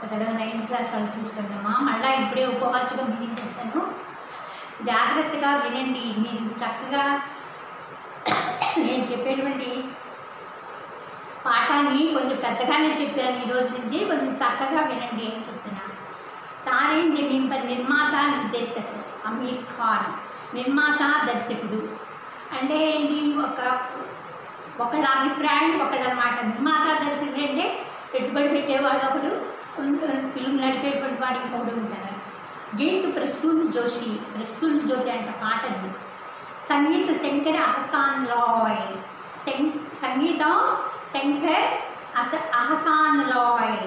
ఇక్కడ 9th class వాళ్ళు చూసుకున్నామా. మళ్ళీ ఇప్పుడే ఉపవాచకం ముగించేశాను. జాగ్రత్తగా వినండి. మీరు చక్కగా నేను చెప్పేటువంటి పాఠాన్ని కొంచెం పెద్దగానే చెప్పాను. ఈరోజు నుంచి కొంచెం చక్కగా వినండి అని చెప్తున్నాను. తారే జమీన్ పర్ నిర్మాత నిర్దేశకుడు అమీర్ ఖాన్, నిర్మాత దర్శకుడు అంటే ఏంటి, ఒకళ్ళ అభిప్రాయం ఒకళ్ళనమాట. నిర్మాత దర్శకుడు అంటే పెట్టుబడి పెట్టేవాడు ఒకడు, ఫిల్మ్ నడిపేటువంటి వాడు ఇంకొకడు ఉంటారు. గీత్ ప్రసూన్ జోషి, ప్రసూన్ జ్యోతి అంటే పాటలు. సంగీత శంకర్ అహసాన్ లాయ్, సంగీతం శంకర్ అహసాన్ లాయ్.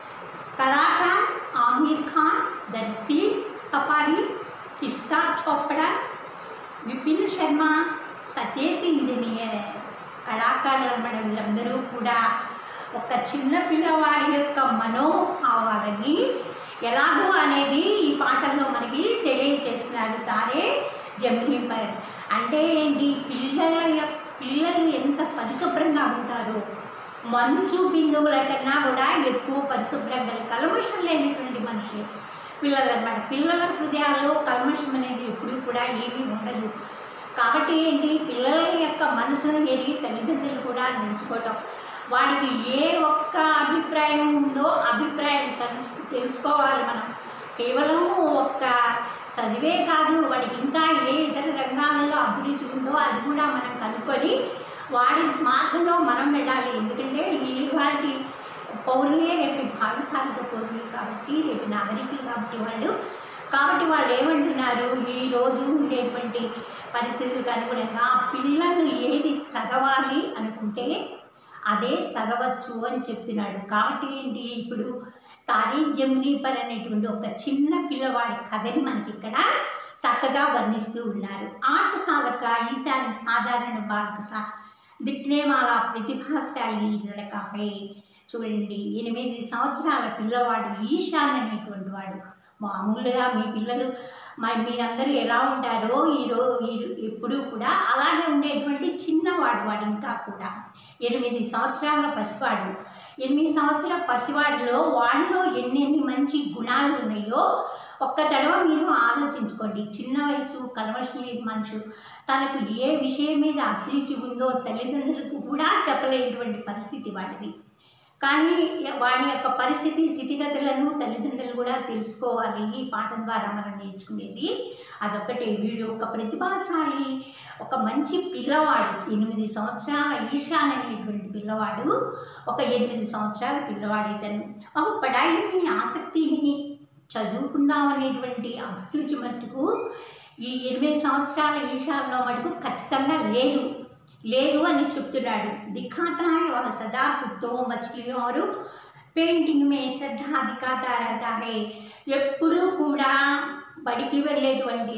కళాకార్ ఆమిర్ ఖాన్, దర్శి సఫారీ, కిస్తా చోప్డా, విపిన్ శర్మ, సచేత్ ఇంజనీర్. కళాకారులు అన్నమాట. వీళ్ళందరూ కూడా ఒక చిన్న పిల్లవాడి యొక్క మనోభావాలని ఎలాగో అనేది ఈ పాటల్లో మనకి తెలియచేస్తున్నారు. తారే జమీన్ పర్ అంటే ఏంటి, పిల్లలు ఎంత పరిశుభ్రంగా ఉంటారో, మంచు బిందువుల కన్నా కూడా ఎక్కువ పరిశుభ్రంగా కల్మషం లేనటువంటి మనిషి పిల్లలు అన్నమాట. పిల్లల హృదయాల్లో కల్మషం అనేది ఎప్పుడు కూడా ఏమీ ఉండదు. కాబట్టి ఏంటి, పిల్లల యొక్క మనసును ఎరిగి తల్లిదండ్రులు కూడా నడుచుకోవటం, వాడికి ఏ ఒక్క అభిప్రాయం ఉందో అభిప్రాయం తెలుసుకోవాలి మనం. కేవలం ఒక్క చదివే కాదు, వాడికి ఇంకా ఏ ఇతర రంగాలలో అభిరుచి ఉందో అది కూడా మనం కనుక్కొని వాడి మార్గంలో మనం వెళ్ళాలి. ఎందుకంటే వాటి పౌరులే రేపు భావి భారత పౌరులు కాబట్టి, రేపు నాగరికులు కాబట్టి వాళ్ళు ఏమంటున్నారు, ఈరోజు ఉండేటువంటి పరిస్థితులకు అనుగుణంగా పిల్లలు ఏది చదవాలి అనుకుంటే అదే చదవచ్చు అని చెప్తున్నాడు. కాబట్టి ఏంటి, ఇప్పుడు తారీ జమీన్ పర్ అనేటువంటి ఒక చిన్న పిల్లవాడి కథని మనకి ఇక్కడ చక్కగా వర్ణిస్తూ ఉన్నారు. ఆట సాధక ఈశాన్య సాధారణ బాలక దిక్నే వాళ్ళ ప్రతిభాశాలి లడకాపై. చూడండి, 8 సంవత్సరాల పిల్లవాడు ఈశాన్ అనేటువంటి వాడు. మామూలుగా మీ పిల్లలు మీరందరూ ఎలా ఉంటారో ఎప్పుడూ కూడా అలాగే ఉండేటువంటి చిన్నవాడు వాడు. ఇంకా కూడా 8 సంవత్సరాల పసివాడు. 8 సంవత్సరాల పసివాడిలో వాడిలో ఎన్ని మంచి గుణాలు ఉన్నాయో ఒక్క తడవ మీరు ఆలోచించుకోండి. చిన్న వయసు, కల్మషం లేని మనిషి, తనకు ఏ విషయం మీద అభిరుచి ఉందో తల్లిదండ్రులకు కూడా చెప్పలేనటువంటి పరిస్థితి వాడిది. కానీ వాడి యొక్క పరిస్థితి స్థితిగతులను తల్లిదండ్రులు కూడా తెలుసుకోవాలి. ఈ పాఠం ద్వారా మనం నేర్చుకునేది అదొక్కటే. వీడు ఒక ప్రతిభాశాలి, ఒక మంచి పిల్లవాడు. 8 సంవత్సరాల ఈశాన్ అనేటువంటి పిల్లవాడు, ఒక 8 సంవత్సరాల పిల్లవాడు. ఇతను ఒక పడాయిని ఆసక్తిని చదువుకుందాం అనేటువంటి అభిరుచి మటుకు ఈ 8 సంవత్సరాల ఈశాన్లో మటుకు ఖచ్చితంగా లేదు అని చెప్తున్నాడు. దిఖాతా और सदा कुत्तों मछलियों और पेंटिंग में श्रद्धा दिखाता रहता है. ఎప్పుడూ కూడా బడికి వెళ్ళేటువంటి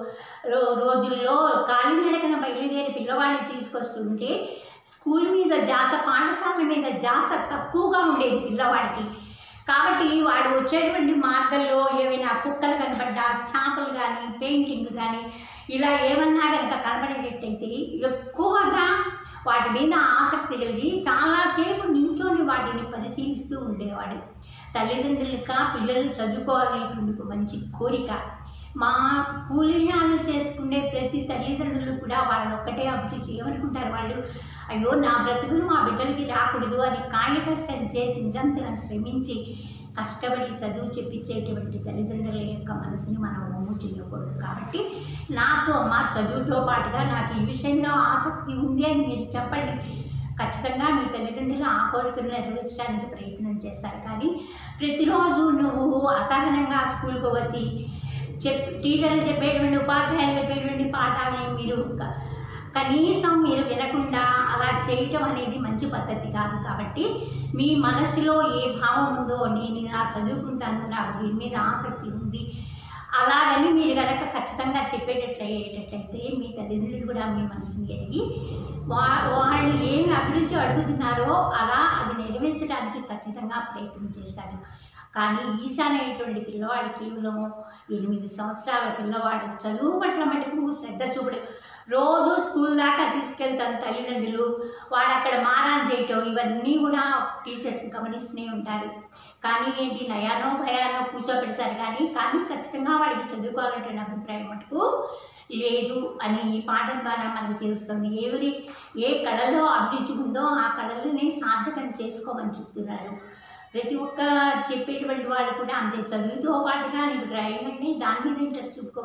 రోజుల్లో కాలినడకన బయలుదేరి పిల్లవాడిని తీసుకొస్తుంటే స్కూల్ మీద జాస, పాఠశాల మీద జాస తక్కువగా ఉండేది పిల్లవాడికి. కాబట్టి వాడు వచ్చేటువంటి మార్గంలో ఏమైనా కుక్కలు కనబడ్డా, చేపలు కానీ, పెయింటింగ్ కానీ ఇలా ఏమన్నా కనుక కనబడేటట్టయితే ఎక్కువగా వాటి మీద ఆసక్తి కలిగి చాలాసేపు నిల్చొని వాటిని పరిశీలిస్తూ ఉండేవాడు. తల్లిదండ్రులక పిల్లలు చదువుకోవాలనేటువంటి మంచి కోరిక. మా కూలీనాలు చేసుకునే ప్రతి తల్లిదండ్రులు కూడా వాళ్ళని ఒక్కటే అభిరుచి. ఏమనుకుంటారు వాళ్ళు, అయ్యో నా బ్రతుకులు మా బిడ్డలకి రాకూడదు అని కాయ కష్టం చేసి నిరంతరం శ్రమించి కష్టపడి చదువు చెప్పించేటువంటి తల్లిదండ్రుల యొక్క మనసుని మనం ఒమ్ము చేయకూడదు. కాబట్టి నాకు మా చదువుతో పాటుగా నాకు ఈ విషయంలో ఆసక్తి ఉంది అని మీరు చెప్పండి. ఖచ్చితంగా మీ తల్లిదండ్రులు ఆ కోరికను నెరవేర్చడానికి ప్రయత్నం చేస్తారు. కానీ ప్రతిరోజు నువ్వు అసహనంగా స్కూల్కి వచ్చి టీచర్లు చెప్పేటువంటి, ఉపాధ్యాయులు చెప్పేటువంటి పాఠాలను మీరు కనీసం మీరు వినకుండా అలా చేయటం అనేది మంచి పద్ధతి కాదు. కాబట్టి మీ మనసులో ఏ భావం ఉందో, నేను ఇలా చదువుకుంటాను, నాకు దీని మీద ఆసక్తి ఉంది అలాగని మీరు కనుక ఖచ్చితంగా చెప్పేటట్లయితే మీ తల్లిదండ్రులు కూడా మీ మనసుని ఎరిగి వాళ్ళు ఏమి అభిరుచి అడుగుతున్నారో అలా అది నెరవేర్చడానికి ఖచ్చితంగా ప్రయత్నం చేశారు. కానీ ఈశాన్ అనేటువంటి పిల్లవాడు కేవలం 8 సంవత్సరాల పిల్లవాడు. చదువు పట్ల మటుకు శ్రద్ధ చూపడు. రోజు స్కూల్ దాకా తీసుకెళ్తాను తల్లిదండ్రులు, వాడు అక్కడ మారాన్ చేయటం ఇవన్నీ కూడా టీచర్స్ గమనిస్తూనే ఉంటారు. కానీ ఏంటి నయానో భయానో కూర్చోబెడతారు కానీ ఖచ్చితంగా వాడికి చదువుకోవాలంటే అభిప్రాయం మటుకు లేదు అని ఈ పాఠం ద్వారా మనకు తెలుస్తుంది. ఏ కళలో అభిరుచి ఉందో ఆ కళలని సార్థకం చేసుకోమని చెప్తున్నారు. ప్రతి ఒక్క చెప్పేటువంటి వాళ్ళు కూడా అంతే, చదువుతో పాటుగా నీకు డ్రైవింగ్ అంటే దాని మీద ఇంట్రెస్ట్ చూపుకో,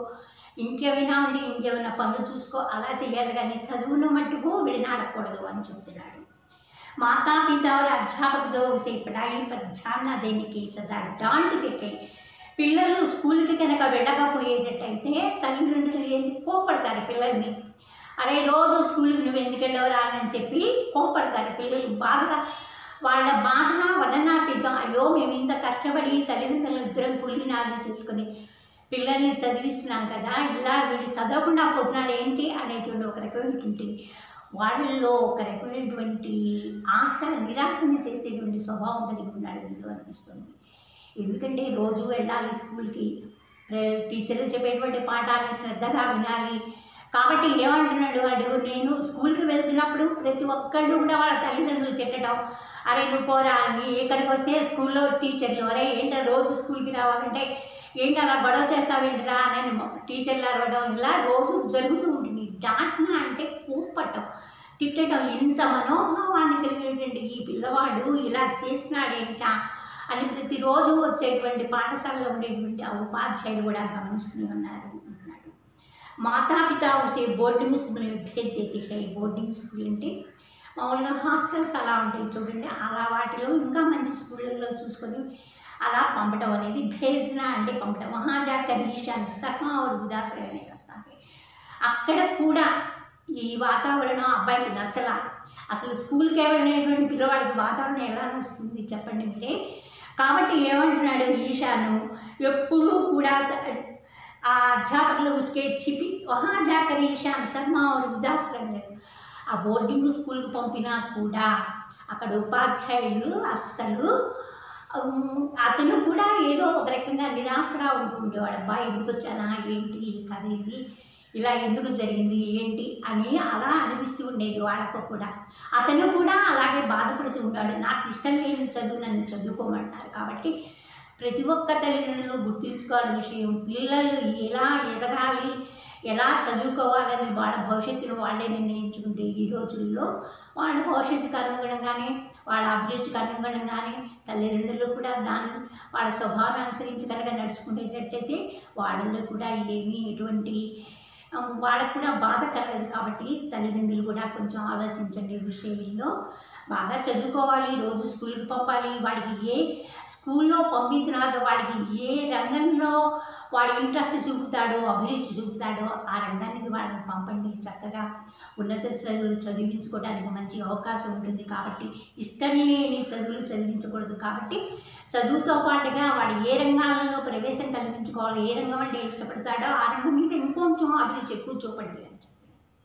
ఇంకేమైనా పనులు చూసుకో, అలా చేయాలి కానీ చదువును మట్టుకు విడనాడకూడదు అని చెప్తున్నాడు. माता पिता और अध्यापकों से पढ़ाई पर ध्यान न देने की सदा डांट देते పిల్లలు స్కూల్కి కనుక వెళ్ళకపోయేటట్టయితే తల్లిదండ్రులు కోపడతారు పిల్లల్ని. అరే రోజు స్కూల్కి నువ్వు ఎందుకు వెళ్ళవరా అని చెప్పి కోపడతారు పిల్లలు. బాధగా వాళ్ళ బాధ వర్ణనాతీతం. అయ్యో మేము ఇంత కష్టపడి తల్లిదండ్రులు ఇద్దరం కూలినాలు చేసుకొని పిల్లల్ని చదివిస్తున్నాం కదా, ఇలా వీళ్ళు చదవకుండా పోతున్నాడు ఏంటి అనేటువంటి ఒక రకమైనటువంటి వాళ్ళల్లో ఒక రకమైనటువంటి ఆశ నిరాశని చేసేటువంటి స్వభావం కలిగి ఉన్నాడు వీళ్ళు అనిపిస్తుంది. ఎందుకంటే రోజు వెళ్ళాలి స్కూల్కి, టీచర్లు చెప్పేటువంటి పాఠాన్ని శ్రద్ధగా వినాలి. కాబట్టి ఏమంటున్నాడు వాడు, నేను స్కూల్కి వెళ్తున్నప్పుడు ప్రతి ఒక్కళ్ళు కూడా వాళ్ళ తల్లిదండ్రులు తిట్టడం, అరే నువ్వు పోరా అని. ఇక్కడికి వస్తే స్కూల్లో టీచర్లు, అరే ఏంటో రోజు స్కూల్కి రావాలంటే ఏంటి అలా గొడవ చేస్తావేంటిరా అని టీచర్లు అరవడం, ఇలా రోజు జరుగుతూ ఉంటుంది. డాంట్న అంటే కోపట్టం, తిట్టడం. ఇంత మనోభావాన్ని కలిగినటువంటి ఈ పిల్లవాడు ఇలా చేసినాడేంటా అని ప్రతిరోజు వచ్చేటువంటి పాఠశాలలో ఉండేటువంటి ఆ ఉపాధ్యాయులు కూడా గమనిస్తూ ఉన్నారు అంటున్నాడు. మాతాపిత ఉసే బోర్డింగ్ స్కూల్ భేజ్ దేతే హై. బోర్డింగ్ స్కూల్ అంటే మామూలుగా హాస్టల్స్ అలా ఉంటాయి చూడండి, అలా వాటిలో ఇంకా మంచి స్కూళ్ళల్లో చూసుకొని అలా పంపడం అనేది భేజ్నా అంటే పంపడం. వహా జాకర్ ఈశాన్ సహా और उदास रहने लगता है. అక్కడ కూడా ఈ వాతావరణం అబ్బాయికి నచ్చలా. అసలు స్కూల్కి వెళ్ళినటువంటి పిల్లవాడికి వాతావరణం ఎలా నచ్చుతుంది చెప్పండి మీరే. కాబట్టి ఏమంటున్నాడు ఈశాను, ఎప్పుడూ కూడా ఆ అధ్యాపకులు ఉస్కే చిపి వహా జాకర్ ఈశాన్ శర్మ और उदास रहने. ఆ బోర్డింగ్ స్కూల్కి పంపినా కూడా అక్కడ ఉపాధ్యాయులు అస్సలు అతను కూడా ఏదో ఒక రకంగా నిరాశగా ఉంటుండేవాడు. అబ్బాయి ఎందుకు వచ్చానా ఏంటి ఈ కథ, ఇది ఇలా ఎందుకు జరిగింది ఏంటి అని అలా అనిపిస్తూ ఉండేది వాళ్ళకు కూడా. అతను కూడా అలాగే బాధపడుతూ ఉంటాడు. నాకు ఇష్టం లేని చదువు నన్ను చదువుకోమంటారు. కాబట్టి ప్రతి ఒక్క తల్లిదండ్రులు గుర్తుంచుకోవాల్సిన విషయం, పిల్లలు ఎలా ఎదగాలి, ఎలా చదువుకోవాలని వాళ్ళ భవిష్యత్తును వాళ్ళే నిర్ణయించుకుంటే ఈ రోజుల్లో వాళ్ళ భవిష్యత్తుకు అనుగుణంగానే వాళ్ళ అభిరుచికి అనుగుణంగానే తల్లిదండ్రులు కూడా దాన్ని వాళ్ళ స్వభావాన్ని అనుసరించి కనుక నడుచుకునేటట్టయితే వాళ్ళలో కూడా ఎటువంటి వాళ్ళకు కూడా బాధ కలగదు. కాబట్టి తల్లిదండ్రులు కూడా కొంచెం ఆలోచించండి ఈ విషయంలో. బాగా చదువుకోవాలి, రోజు స్కూల్కి పంపాలి. వాడికి ఏ స్కూల్లో పంపిన తర్వాత వాడికి ఏ రంగంలో వాడు ఇంట్రెస్ట్ చూపుతాడో, అభిరుచి చూపుతాడో ఆ రంగానికి వాళ్ళని పంపండి. చక్కగా ఉన్నత చదువులు చదివించుకోవడానికి మంచి అవకాశం ఉంటుంది. కాబట్టి ఇష్టం లేని చదువులు చదివించకూడదు. కాబట్టి చదువుతో పాటుగా వాడు ఏ రంగాలలో ప్రవేశం కల్పించుకోవాలి, ఏ రంగం అంటే ఇష్టపడతాడో ఆ రంగం మీద ఇంకొంచెం అభిరుచి ఎక్కువ చూపండి అని చెప్పి.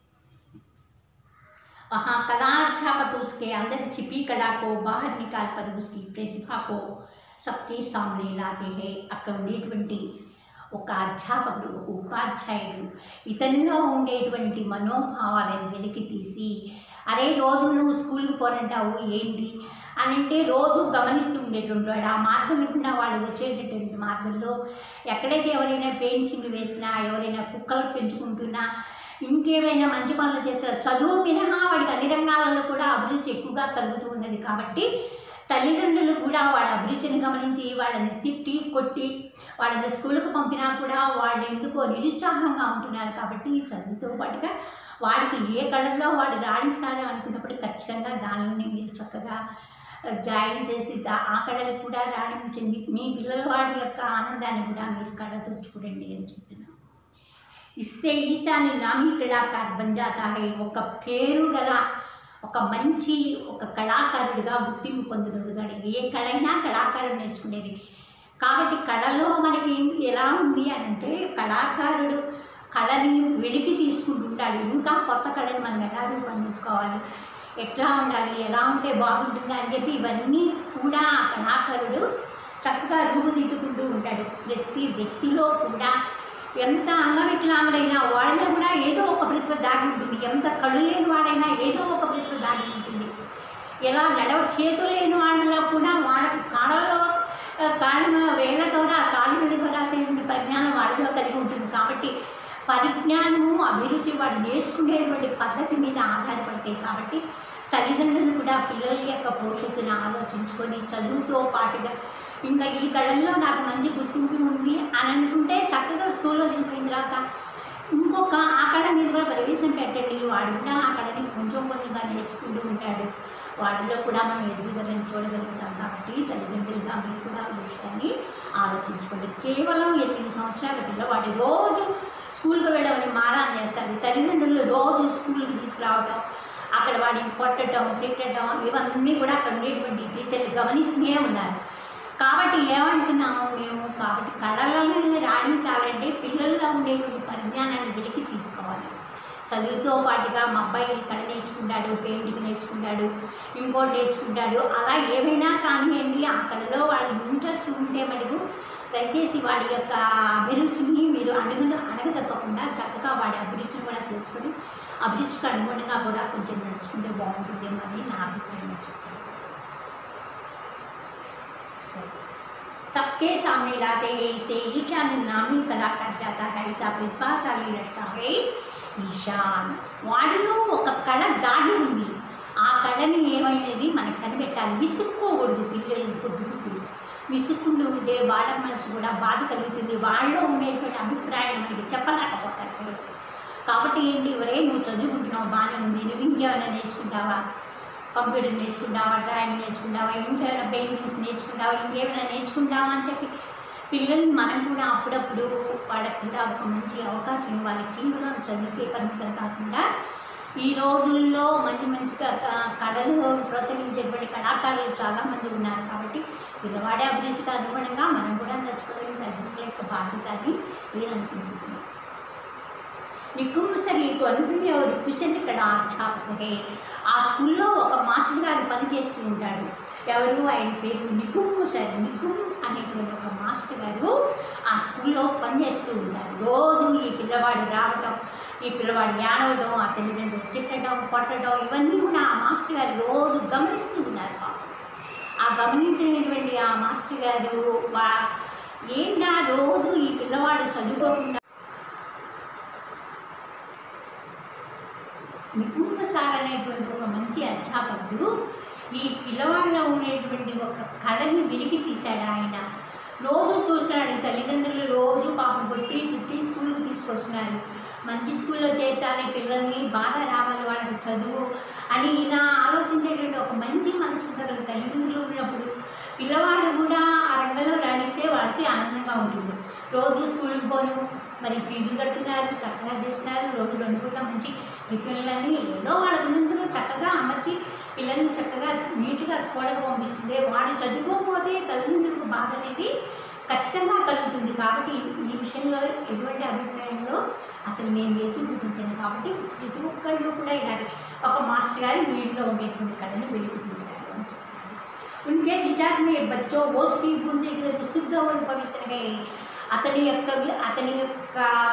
वहाँ कलाध्यापक उसके अंदर छिपी कला को बाहर निकाल कर उसकी प्रतिभा को सबके सामने लाते हैं. అక్కడ ఉండేటువంటి ఒక అధ్యాపకుడు, ఒక ఉపాధ్యాయుడు ఇతనిలో ఉండేటువంటి మనోభావాలను వెలికి తీసి, అరే రోజు నువ్వు స్కూల్కి పోనంటావు ఏంటి అని అంటే రోజు గమనిస్తూ ఉండేటువంటి వాడు. ఆ మార్గం లేకుండా వాళ్ళు వచ్చేటటువంటి మార్గంలో ఎక్కడైతే ఎవరైనా పెయింటింగ్ వేసినా, ఎవరైనా కుక్కలు పెంచుకుంటున్నా, ఇంకేమైనా మంచి పనులు చేస్తారు, చదువు మినహా వాడికి అన్ని రంగాలలో కూడా అభిరుచి ఎక్కువగా కలుగుతూ ఉన్నది. కాబట్టి తల్లిదండ్రులు కూడా వాడి అభిరుచిని గమనించి వాళ్ళని తిట్టి కొట్టి వాళ్ళని స్కూల్కి పంపినా కూడా వాళ్ళు ఎందుకో నిరుత్సాహంగా ఉంటున్నారు. కాబట్టి చదువుతో పాటుగా వాడికి ఏ కళల్లో వాడు రాణిస్తారు అనుకున్నప్పుడు ఖచ్చితంగా దానిని మీరు చక్కగా జాయిన్ చేసి ఆ కళలు కూడా రాణించండి. మీ పిల్లల వాడి యొక్క ఆనందాన్ని కూడా మీరు కళతో చూడండి అని చెప్తున్నాను. ఇస్సే ఈశాని నామీ కళాకారు బన్ జాతా హై. ఒక పేరు గల ఒక మంచి ఒక కళాకారుడిగా గుర్తింపు పొందుతాడు. ఏ కళైనా కళాకారుడు నేర్చుకునేది. కాబట్టి కళలో మనకి ఎలా ఉంది అని అంటే కళాకారుడు కళని వెలికి తీసుకుంటుంటాడు. ఇంకా కొత్త కళని మనం ఎలా రూపొందించుకోవాలి, ఎట్లా ఉండాలి, ఎలా ఉంటే బాగుంటుంది అని చెప్పి ఇవన్నీ కూడా ఆ కళాకారుడు చక్కగా రూపుదిద్దుకుంటూ ఉంటాడు. ప్రతి వ్యక్తిలో కూడా ఎంత అంగవికలాంగుడైనా వాళ్ళలో కూడా ఏదో ఒక ప్రతిభ దాగి ఉంటుంది. ఎంత కళ్ళు లేని వాడైనా ఏదో ఒక ప్రతిభ దాగి ఉంటుంది. ఎలా చేతులు లేని వాళ్ళలో కూడా వాళ్ళకి కళలో కాళ్ళ వేళ్లతో ఆ కాళ్ళు వెలుగు రాసేటువంటి పరిజ్ఞానం వాడిలో కలిగి ఉంటుంది. కాబట్టి పరిజ్ఞానము అభిరుచి వాడు నేర్చుకునేటువంటి పద్ధతి మీద ఆధారపడతాయి. కాబట్టి తల్లిదండ్రులు కూడా పిల్లల యొక్క భవిష్యత్తును ఆలోచించుకొని చదువుతో పాటుగా ఇంకా ఈ కళల్లో నాకు మంచి గుర్తింపు ఉంది అని అనుకుంటే చక్కగా స్కూల్లో దిగిపోయిన తర్వాత ఇంకొక ఆ కళ మీద కూడా ప్రవేశం పెట్టండి. వాడు కూడా ఆ కళని కొంచెం కొంచెంగా నేర్చుకుంటూ ఉంటాడు. వాటిలో కూడా మనం ఎదుగుదలని చూడగలుగుతాం. కాబట్టి తల్లిదండ్రులుగా మీరు కూడా ఆ విషయాన్ని ఆలోచించుకోండి. కేవలం 8 సంవత్సరాల పిల్లవాడు రోజు స్కూల్కి వెళ్ళమని మారాన్ చేస్తారు. తల్లిదండ్రులు రోజు స్కూల్కి తీసుకురావడం, అక్కడ వాడిని కొట్టడం, తిట్టడం ఇవన్నీ కూడా అక్కడ ఉండేటువంటి టీచర్లు గమనిస్తూనే ఉన్నారు. కాబట్టి ఏమంటున్నాము మేము, కాబట్టి కళలను రాణించాలంటే పిల్లల్లో ఉండేటువంటి పరిజ్ఞానాన్ని వెలికి తీసుకోవాలి. చదువుతో పాటుగా మా అబ్బాయి కళ నేర్చుకుంటాడు, పెయింటింగ్ నేర్చుకుంటాడు, ఇంకోటి నేర్చుకుంటాడు, అలా ఏమైనా కానివ్వండి ఆ కళలో వాళ్ళ ఇంట్రెస్ట్ ఉంటే మటుకు దయచేసి వాడి యొక్క అభిరుచిని మీరు అడగదప్పకుండా చక్కగా వాడి అభిరుచిని కూడా తెలుసుకొని అభిరుచికి అనుగుణంగా కూడా కొంచెం నడుచుకుంటే బాగుంటుందేమో అని నా అభిప్రాయం చెప్తాను. सबके सामने लाते हैं इसे ईशान नामी कला कर जाता है ऐसा प्रतिभाशाली लड़का है ఈశాన్. వాడిలో ఒక కళ దాగి ఉంది. ఆ కళని ఏమైనది మనకు కనిపెట్టాలి. విసుక్కోకూడదు. పిల్లలు పొద్దుగుతూ విసుక్కుంటూ ఉంటే వాళ్ళ మనసు కూడా బాధ కలుగుతుంది. వాళ్ళలో ఉండేటువంటి అభిప్రాయం మనకి చెప్పలేకపోతారు పిల్లలు. కాబట్టి ఏంటి, ఒరే నువ్వు చదువుకుంటున్నావు బాగానే ఉంది, నువ్వు ఇంకేమైనా నేర్చుకుంటావా, కంప్యూటర్ నేర్చుకుంటావా, డ్రాయింగ్ నేర్చుకుంటావా, ఇంకేమైనా పెయింటింగ్స్ నేర్చుకుంటావా, ఇంకేమైనా నేర్చుకుంటావా అని చెప్పి పిల్లల్ని మనం కూడా అప్పుడప్పుడు వాళ్ళకి కూడా ఒక మంచి అవకాశం ఇవ్వాలి. కేవలం చదువుకే పరిమితం కాకుండా ఈ రోజుల్లో మంచి మంచిగా కళలు ప్రోత్సహించేటువంటి కళాకారులు చాలామంది ఉన్నారు. కాబట్టి పిల్లవాడే అభిరుచికి అనుగుణంగా మనం కూడా నడుచుకోవడం తల్లిదండ్రుల యొక్క బాధ్యత అని నేను అనుకుంటున్నాను. నికుమ్ को అనుకునే और किशन ఇక్కడ అధ్యాపకుడే. ఆ స్కూల్లో ఒక మాస్టర్ గారు పనిచేస్తూ ఉంటాడు. ఎవరు, ఆయన పేరు నికుమ్ సార్. నికుమ్ అనేటువంటి ఒక మాస్టర్ గారు ఆ స్కూల్లో పనిచేస్తూ ఉంటారు. రోజు ఈ పిల్లవాడు రావడం, ఈ పిల్లవాడు ఏడవడం, ఆ తల్లిదండ్రులు తిట్టడం, కొట్టడం ఇవన్నీ కూడా ఆ మాస్టర్ గారు రోజు గమనిస్తూ ఉన్నారు. ఆ గమనించినటువంటి ఆ మాస్టర్ గారు ఏంటా రోజు ఈ పిల్లవాడు చదువుకోకుండా నిపుణ సార్ అనేటువంటి ఒక మంచి అధ్యాపకుడు ఈ పిల్లవాడిలో ఉండేటువంటి ఒక కళని వెలికి తీశాడు. ఆయన రోజు చూస్తున్నాడు. తల్లిదండ్రులు రోజు పాపం కొట్టి తిట్టి స్కూల్కి తీసుకొస్తున్నారు. మంచి స్కూల్లో చేర్చాలి పిల్లల్ని, బాగా రావాలి వాళ్ళకి చదువు అని ఇలా ఆలోచించేటువంటి ఒక మంచి మనసు గల తల్లిదండ్రులు ఉన్నప్పుడు పిల్లవాడు కూడా ఆ రంగంలో రాణిస్తే వాళ్ళకి ఆనందంగా ఉంటుంది. రోజు స్కూల్కి పోను, మరి ఫీజులు కడుతున్నారు, చక్కగా చేస్తున్నారు, రోజు 2 పూట్ల మంచి టిఫిన్లని ఏదో వాళ్ళ ఉన్నందులో చక్కగా అమర్చి పిల్లల్ని చక్కగా నీట్గా స్కూల్కి పంపిస్తుంది. వాడు చదువుకోకపోతే తల్లిదండ్రులకు బాధ అనేది ఖచ్చితంగా కలుగుతుంది. కాబట్టి ఈ విషయంలో ఎటువంటి అభిప్రాయంలో అసలు నేను ఏకీభవించాను. కాబట్టి ప్రతి ఒక్కళ్ళు కూడా ఇలాగే ఒక మాస్టర్ గారు వీటిలో ఉండేటువంటి కళను వెలికి తీశారు అని చెప్పారు. उनके विचार में बच्चों बोझ की बूंदे शुद्ध और पवित्र है. అతని యొక్క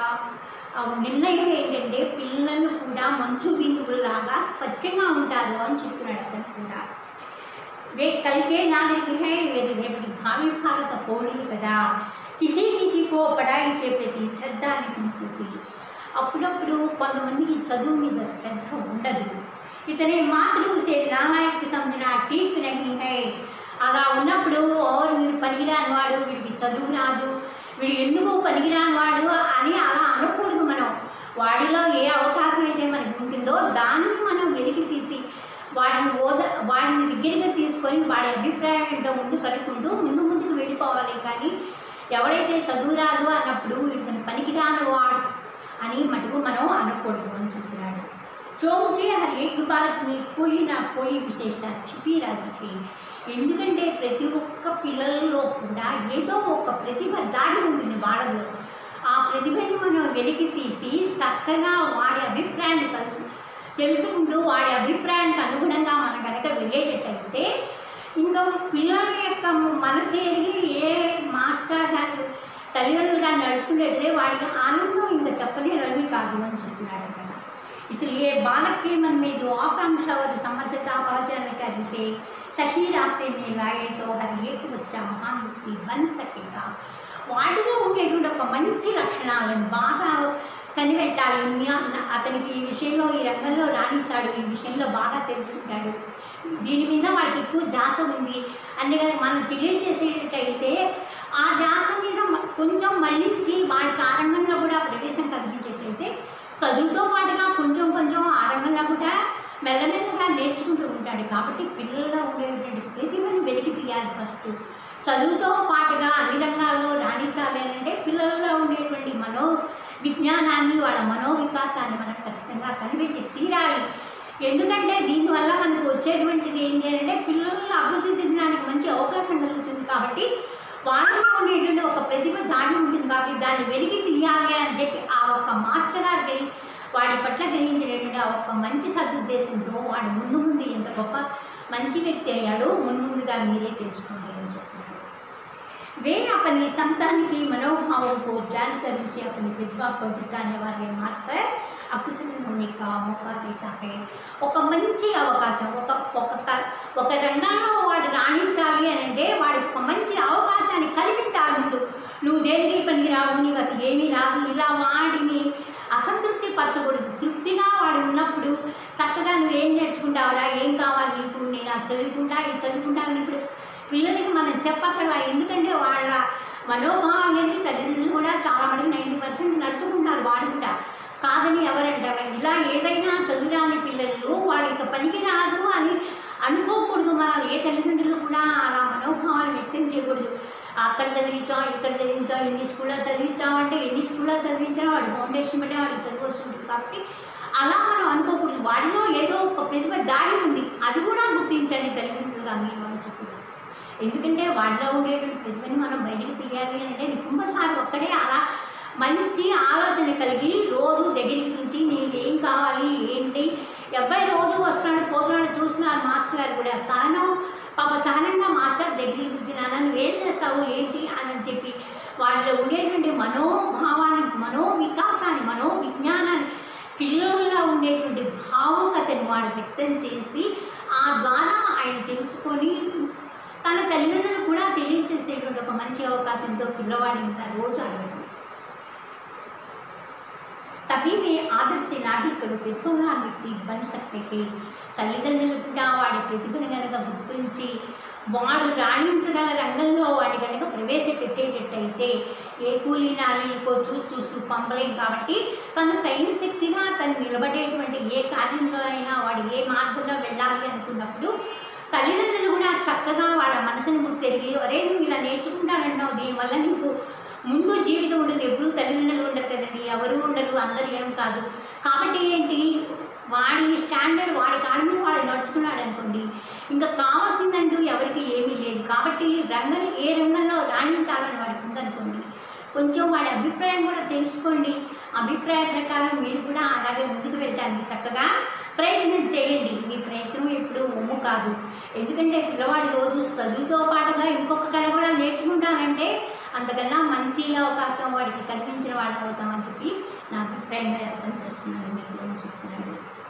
నిర్ణయం ఏంటంటే పిల్లలు కూడా మంచు బిందువులాగా స్వచ్ఛంగా ఉంటారు అని చెప్తున్నాడు. అతను కూడా వే కలిగే నాగరిక హై, రేపటి భావి భారత పౌరులు కదా. కిసీకో పడాయికే ప్రతి శ్రద్ధ అనుకుంటుంది. అప్పుడప్పుడు కొంతమందికి చదువు మీద శ్రద్ధ ఉండదు. ఇతనే మాతృకు సే నాయకు సంబంధించిన టీక్ నహీ హై. అలా ఉన్నప్పుడు వీడు పనికిరాని వాడు, వీడికి చదువు రాదు, వీడు ఎందుకు పనికిరాని వాడు అని అలా అనకూడదు. మనం వాడిలో ఏ అవకాశం అయితే మనకు ఉంటుందో దాన్ని మనం వెలికి తీసి వాడిని దగ్గరగా తీసుకొని వాడి అభిప్రాయం ఏంటో ముందు కలుపుకుంటూ ముందుకు వెళ్ళిపోవాలి. కానీ ఎవడైతే చదువు రాదు అన్నప్పుడు వీడిని పనికిరాని వాడు అని మటుకు మనం అనకూడదు అని చెప్తున్నాడు. క్యోంకి హర్ ఏక్ బాలక్ మే కోయి నా కోయి విశేషత छिपी रहती है. ఎందుకంటే ప్రతి ఒక్క పిల్లల్లో కూడా ఏదో ఒక ప్రతిభ దాగి ఉంటుంది వాళ్ళలో. ఆ ప్రతిభని మనం వెలికి తీసి చక్కగా వాడి అభిప్రాయాన్ని తెలుసుకుంటూ వాడి అభిప్రాయానికి అనుగుణంగా మనం కనుక వెళ్ళేటట్టయితే ఇంకా పిల్లల యొక్క మనసు ఎరిగి ఏ మాస్టర్ గారు తల్లిదండ్రులుగా నడుచుకునేటదే వాడికి ఆనందం ఇంకా చెప్పలేనివి కాదు అని చెప్తున్నాడు కదా. इसलिए बालक के मन में जो आकांक्षा और समर्थता पहचान कर इसे सही रास्ते में लाए तो हर एक बच्चा महान व्यक्ति बन सकेगा. వాటిలో ఉండేటువంటి ఒక మంచి లక్షణాలను బాగా కనిపెట్టాలి. అతనికి ఈ విషయంలో ఈ రంగంలో రాణిస్తాడు, ఈ విషయంలో బాగా తెలుసుకుంటాడు, దీని మీద వాడికి ఎక్కువ ధ్యాస ఉంది అందుకని మనం తెలియజేసేటట్టయితే ఆ ధ్యాస మీద కొంచెం మళ్ళించి వాడికి ఆ రంగంలో కూడా ప్రవేశం కల్పించేటైతే చదువుతో పాటుగా కొంచెం కొంచెం ఆ రంగంలో కూడా మెల్లమెల్లగా నేర్చుకుంటూ ఉంటాడు. కాబట్టి పిల్లల్లో ఉండేటువంటి ప్రతిభను వెలికి తీయాలి. ఫస్ట్ చదువుతో పాటుగా అన్ని రంగాల్లో రాణించాలి అంటే పిల్లల్లో ఉండేటువంటి విజ్ఞానాన్ని వాళ్ళ మనోవికాసాన్ని మనం ఖచ్చితంగా కనిపెట్టి తీరాలి. ఎందుకంటే దీనివల్ల మనకు వచ్చేటువంటిది ఏంటి అంటే పిల్లల్లో అభివృద్ధి చెందడానికి మంచి అవకాశం కలుగుతుంది. కాబట్టి వాళ్ళలో ఉండేటువంటి ఒక ప్రతిభ దాగి ఉంటుంది కాబట్టి దాన్ని వెలికి తీయాలి అని చెప్పి ఆ ఒక్క మాస్టర్ గారికి వాడి పట్ల గ్రహించేటటువంటి ఆ ఒక్క మంచి సదుద్దేశంతో వాడు ముందు ముందు ఎంత గొప్ప మంచి వ్యక్తి అయ్యాడో ముందుగా మీరే తెలుసుకోండి అని చెప్తున్నాడు. वे अपनी संतान की मनोभावों को जानकर उसे अपनी प्रतिभा को दिखाने वाले मार्ग पर अग्रसर होने का मौका देता है. ఒక మంచి అవకాశం ఒక రంగంలో వాడు రాణించాలి అని అంటే వాడి ఒక మంచి అవకాశాన్ని కల్పించాలి. ముందు నువ్వు దేనికి పని రావు, నీకు అసలు ఏమీ రాదు, ఇలా వాడిని అసంతృప్తి పరచకూడదు. తృప్తిగా వాడు ఉన్నప్పుడు చక్కగా నువ్వేం నేర్చుకుంటావురా, ఏం కావాలి నీకు, నేను అది చదువుకుంటా ఇది చదువుకుంటాను. ఇప్పుడు పిల్లలకి మనం చెప్పక్కర్లా, ఎందుకంటే వాళ్ళ మనోభావం అనేది తల్లిదండ్రులు కూడా చాలా మంది 90% నడుచుకుంటారు. వాడు కూడా కాదని ఎవరంటారు. ఇలా ఏదైనా చదువురాని పిల్లలు వాళ్ళు ఇక పనికి రాదు అని అనుకోకూడదు. మనం ఏ తల్లిదండ్రులు కూడా అలా మనోభావాన్ని వ్యక్తం చేయకూడదు. అక్కడ చదివించాం, ఇక్కడ చదివించాం, ఎన్ని స్కూల్లో చదివించామంటే ఎన్ని స్కూల్లో చదివించామో వాడి ఫౌండేషన్ బట్టి వాడికి చదువు వస్తుంది. కాబట్టి అలా మనం అనుకోకూడదు. వాడిలో ఏదో ఒక ప్రతిభ దాగి ఉంది, అది కూడా గుర్తించండి తల్లిదండ్రులుగా మీరు అని చెప్తున్నాం. ఎందుకంటే వాడిలో ఉండేటువంటి ప్రతిభని మనం బయటికి తీయాలి అంటే నిపుంబసారి ఒక్కడే అలా మంచి ఆలోచన కలిగి రోజు దగ్గరికి నుంచి నేను ఏం కావాలి ఏంటి, అబ్బాయి రోజు వస్తున్నాడు పోతున్నాడు చూస్తున్నారు మాస్టర్ గారు కూడా సహనంగా మాస్టర్ దగ్గరికి కూర్చున్నాను, నువ్వేం చేస్తావు ఏంటి అని చెప్పి వాళ్ళలో ఉండేటువంటి మనోభావాన్ని మనోవికాసాన్ని మనోవిజ్ఞానాన్ని పిల్లల్లో ఉండేటువంటి భావుకతను వాడు వ్యక్తం చేసి ఆ ద్వారా ఆయన తెలుసుకొని తన తల్లిదండ్రులు కూడా తెలియజేసేటువంటి ఒక మంచి అవకాశంతో పిల్లవాడిని రోజు అడగడం. तभी वे आदर्श से नागरिकुలు प्रतिभावान व्यक्ति बन सकते हैं. తల్లిదండ్రులు కూడా వాడి ప్రతిభను కనుక గుర్తించి వాడు రాణించగల రంగంలో వాడి కనుక ప్రవేశపెట్టేటట్టయితే ఏ కూలీ నాలీలకో చూస్తూ పంపలేం. కాబట్టి తను సైన్స్ శక్తిగా తను నిలబడేటువంటి ఏ కార్యంలో అయినా వాడు ఏ మార్గంలో వెళ్ళాలి అనుకున్నప్పుడు తల్లిదండ్రులు కూడా చక్కగా వాళ్ళ మనసును గుర్తెరిగి అరే నువ్వు ఇలా నేర్చుకుంటానన్నావు, దీనివల్ల నీకు ముందు జీవితం ఉండదు. ఎప్పుడూ తల్లిదండ్రులు ఉండరు కదండి, ఎవరు ఉండరు, అందరూ ఏం కాదు. కాబట్టి ఏంటి వాడి స్టాండర్డ్ వాడి కాళ్ళ మీద వాడు నడుచుకున్నాడు అనుకోండి, ఇంకా కావాల్సిందంటూ ఎవరికి ఏమీ లేదు. కాబట్టి ఏ రంగంలో రాణించాలని వాడికి ఉందనుకోండి, కొంచెం వాడి అభిప్రాయం కూడా తెలుసుకోండి. అభిప్రాయ ప్రకారం మీరు కూడా అలాగే ముందుకు వెళ్ళడానికి చక్కగా ప్రయత్నం చేయండి. మీ ప్రయత్నం ఎప్పుడు ఒమ్ము కాదు. ఎందుకంటే పిల్లవాడి రోజు చదువుతో పాటుగా ఇంకొక కళ కూడా నేర్చుకుంటానంటే అంతకన్నా మంచి అవకాశం వాడికి కల్పించిన వాడు అవుతామని చెప్పి నా అభిప్రాయంగా అర్థం చేస్తున్నాను. మీకు అని చెప్తున్నాడు.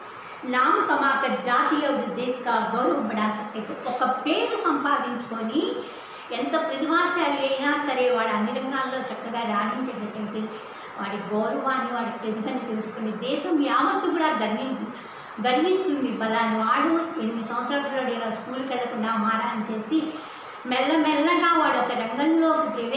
నామ్ కమాకర్ జాతీయ దేశ గౌరవం బడా సక్తే. ఒక పేరు సంపాదించుకొని ఎంత ప్రతిభాశాలి అయినా సరే వాడు అన్ని రంగాల్లో చక్కగా రాణించేటట్టయితే వాడి గౌరవాన్ని వాడి ప్రతిభని తెలుసుకుని దేశం యావత్తు కూడా గర్విస్తుంది. బలాన్ని వాడు 8 సంవత్సరాలలో ఇలా స్కూల్కి వెళ్ళకుండా మారాన్ని చేసి మెల్లమెల్లగా వాడు ఒక రంగంలోకి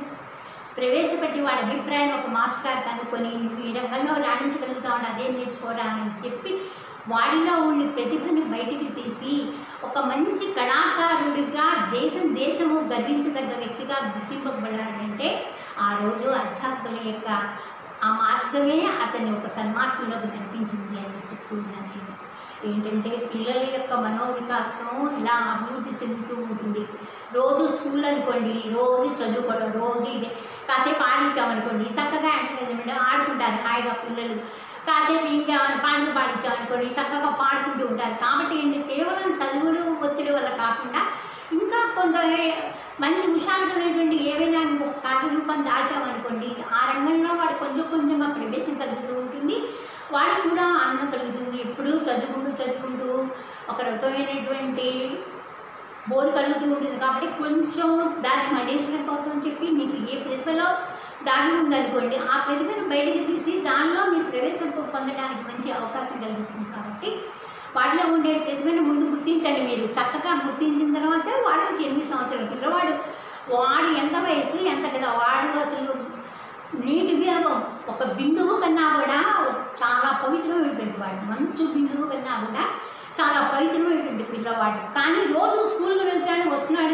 ప్రవేశపెట్టి వాడి అభిప్రాయం ఒక మాస్టర్ గారు కనుక్కొని నువ్వు ఈ రంగంలో రాణించగలుగుతావు, అదే నేర్చుకోరా అని చెప్పి వాడిలో ఉండి ప్రతిభను బయటికి తీసి ఒక మంచి కళాకారుడిగా దేశము గర్వించదగ్గ వ్యక్తిగా గుర్తింపబడాలంటే ఆ రోజు అధ్యాపకుల యొక్క ఆ మార్గమే అతన్ని ఒక సన్మార్గంలోకి నడిపించింది అని చెప్తున్నాను నేను. ఏంటంటే పిల్లల యొక్క మనోవికాసం ఇలా అభివృద్ధి చెందుతూ ఉంటుంది. రోజు స్కూల్ అనుకోండి, రోజు చదువుకోవడం, రోజు ఇదే కాసేపు ఆడించామనుకోండి చక్కగా ఎంటర్టైన్మెంట్ ఆడుకుంటారు హాయిగా పిల్లలు. కాసేపు ఇంకా పాటలు పాడించామనుకోండి చక్కగా పాడుకుంటూ ఉంటారు. కాబట్టి ఏంటి కేవలం చదువులు ఒత్తిడి వల్ల కాకుండా ఇంకా కొంత మంచి హుషారుమైనటువంటి ఏవైనా ఇంకొక కార్యరూపం దాచామనుకోండి ఆ రంగంలో వాడు కొంచెం కొంచెంగా ప్రవేశం కలుగుతూ ఉంటుంది. వాడికి కూడా ఆనందం కలుగుతుంది. ఎప్పుడూ చదువుకుంటూ ఒక రకమైనటువంటి బోరు కలుగుతూ ఉంటుంది. కాబట్టి కొంచెం దాన్ని మళ్లించడం కోసం చెప్పి మీకు ఏ ప్రతిభలో దాగి ఉందనుకోండి, ఆ ప్రతిభను బయటకు తీసి దానిలో మీరు ప్రవేశం పొందడానికి మంచి అవకాశం కలిగిస్తుంది. కాబట్టి వాటిలో ఉండే ప్రతిభను ముందు గుర్తించండి. మీరు చక్కగా గుర్తించిన తర్వాత వాడికి 8 సంవత్సరాల పిల్లవాడు వాడు ఎంత వయసు ఎంత కదా, వాడు అసలు నీటిగా ఒక బిందువు కన్నా కూడా చాలా పవిత్రమైనటువంటి వాడు, మంచు బిందువు కన్నా కూడా చాలా పవిత్రమైనటువంటి పిల్లవాడు. కానీ రోజు స్కూల్కి వెళ్తాడు, వస్తున్నాడు,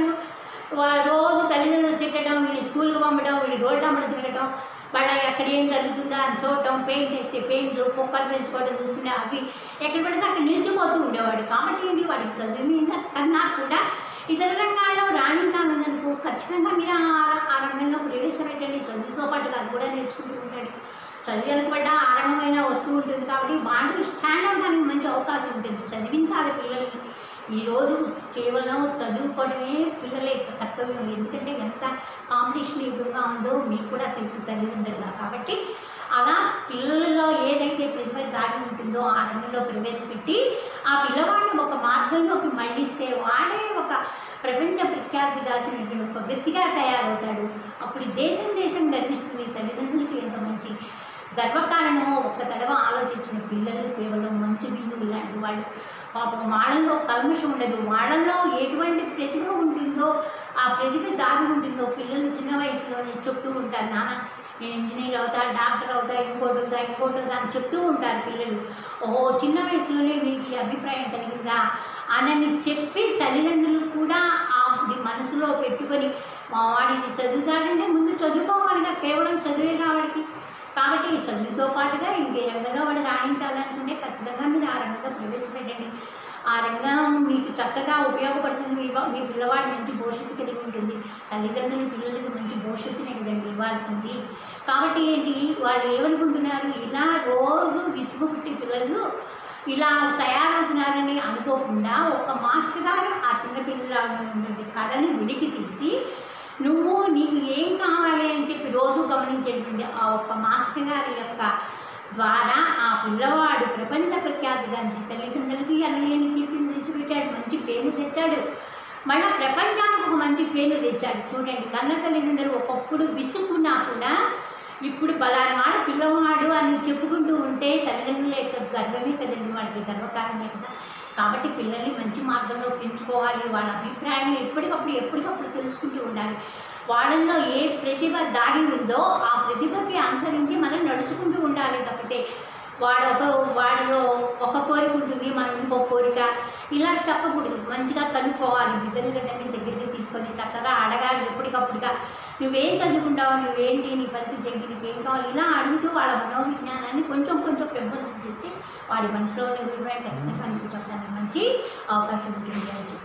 రోజు తల్లిదండ్రులు తిట్టడం, వీడిని స్కూల్కి పంపడం, వీడి రోడ్డు అమ్మడం తిట్టడం, వాళ్ళ ఎక్కడ ఏం జరుగుతుందో అని చూడటం, పెయింట్ వేస్తే పెయింట్లు, కుక్కలు పెంచుకోవడం చూస్తుండే అవి ఎక్కడ పడితే అక్కడ నిలిచిపోతూ ఉండేవాడు. కాబట్టి ఏంటి, వాడికి చదువు మీద కన్నా కూడా ఇతర రంగాల్లో రాణించాలన్నందుకు ఖచ్చితంగా మీరు ఆ రంగంలో ప్రవేశపెట్టండి. చదువుతో పాటు అది కూడా నేర్చుకుంటూ ఉంటాడు. చదువులకు పడ్డా ఆ రంగమైన వస్తూ ఉంటుంది. కాబట్టి వాటికి స్టాండ్ అవడానికి మంచి అవకాశం ఉంటుంది. చదివించాలి పిల్లల్ని. ఈరోజు కేవలం చదువుకోవడమే పిల్లల యొక్క కర్తవ్యం. ఎందుకంటే ఎంత కాంపిటీషన్ ఎదురుగా ఉందో మీకు కూడా తెలుసు తల్లిదండ్రులుగా. కాబట్టి అలా పిల్లలలో ఏదైతే ప్రతిభ దాగి ఉంటుందో ఆ రంగంలో ప్రవేశపెట్టి ఆ పిల్లవాడిని ఒక మార్గంలోకి మళ్ళిస్తే వాడే ఒక ప్రపంచ ప్రఖ్యాతి దాల్చినటువంటి ఒక వ్యక్తిగా తయారవుతాడు. అప్పుడు దేశం గర్విస్తుంది. తల్లిదండ్రులకి ఎంత మంచి గర్వకారణమో ఒక్క తడవ ఆలోచించిన పిల్లలు కేవలం మంచి బిందువులు లాంటి వాళ్ళు. పాపం వాళ్ళల్లో కల్మషం ఉండదు. వాళ్ళల్లో ఎటువంటి ప్రతిభ ఉంటుందో ఆ ప్రతిభ దాగి ఉంటుందో పిల్లలు చిన్న వయసులోనే చెప్తూ ఉంటారు, నాన్న నేను ఇంజనీర్ అవుతా, డాక్టర్ అవుతా, ఇంకోటి అవుతా అని చెప్తూ ఉంటారు పిల్లలు. ఓహో చిన్న వయసులోనే వీరికి అభిప్రాయం కలిగిందా అని చెప్పి తల్లిదండ్రులు కూడా ఆ మనసులో పెట్టుకొని మా వాడు ఇది చదువుతాడంటే ముందు చదువుకోవాలిగా, కేవలం చదువే కావాడికి. కాబట్టి చదువుతో పాటుగా ఇంకే రంగంలో వాడు రాణించాలనుకుంటే ఖచ్చితంగా మీరు ఆ రంగంలో ప్రవేశపెట్టండి. ఆ రంగం మీకు చక్కగా ఉపయోగపడుతుంది. మీ పిల్లవాడు మంచి భవిష్యత్తు కలిగి ఉంటుంది. తల్లిదండ్రులు పిల్లలకి మంచి భవిష్యత్తునే కదండి ఇవ్వాల్సింది. కాబట్టి ఏంటి, వాళ్ళు ఏమనుకుంటున్నారు, ఇలా రోజు విసుగు పుట్టి పిల్లలు ఇలా తయారవుతున్నారని అనుకోకుండా ఒక మాస్టర్ గారు ఆ చిన్నపిల్లల కళని వెలికి తీసి నీకు ఏం కావాలి అని చెప్పి రోజు గమనించేటువంటి ఆ ఒక్క మాస్టర్ గారి యొక్క ద్వారా ఆ పిల్లవాడు ప్రపంచ ప్రఖ్యాతిగాంచి తల్లిదండ్రులకి అనలేని కీర్తిని తెచ్చిపెట్టాడు, మంచి పేరు తెచ్చాడు, మళ్ళీ ప్రపంచానికి ఒక మంచి పేరు తెచ్చాడు. చూడండి, కన్న తల్లిదండ్రులు ఒకప్పుడు విసుక్కున్నా కూడా ఇప్పుడు బలానాడు పిల్లవాడు అని చెప్పుకుంటూ ఉంటే తల్లిదండ్రుల యొక్క గర్వమే కదండి, వాళ్ళకి గర్వకారణమే కదా. కాబట్టి పిల్లల్ని మంచి మార్గంలో పెంచుకోవాలి. వాళ్ళ అభిప్రాయాన్ని ఎప్పటికప్పుడు తెలుసుకుంటూ ఉండాలి. వాళ్ళల్లో ఏ ప్రతిభ దాగి ఉందో ఆ ప్రతిభకి అనుసరించి మనం నడుచుకుంటూ ఉండాలి. తప్పితే వాడిలో ఒక కోరిక ఉంటుంది, మనం ఇంకో కోరిక ఇలా చెప్పకూడదు. మంచిగా కనుక్కోవాలి. బిడ్డలని దగ్గరికి తీసుకొని చక్కగా అడగాలి. ఎప్పటికప్పుడుగా నువ్వేం చదువుకుంటావు, నువ్వేంటి, నీ పరిస్థితి ఏంటి, నీకేం కావాలి, ఇలా అడుగుతూ వాళ్ళ మనోవిజ్ఞానాన్ని కొంచెం పెంపొందిస్తే వాడి మనసులో ఖచ్చితంగా నీకు చెప్పడానికి మంచి అవకాశం ఉంటుంది.